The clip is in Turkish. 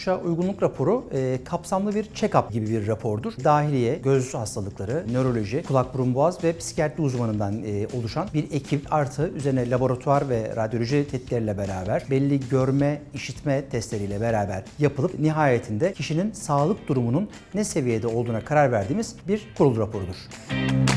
sonuca uygunluk raporu kapsamlı bir check-up gibi bir rapordur. Dahiliye, göz hastalıkları, nöroloji, kulak burun boğaz ve psikiyatri uzmanından oluşan bir ekip artı üzerine laboratuvar ve radyoloji testleriyle beraber belli görme, işitme testleriyle beraber yapılıp nihayetinde kişinin sağlık durumunun ne seviyede olduğuna karar verdiğimiz bir kurul raporudur.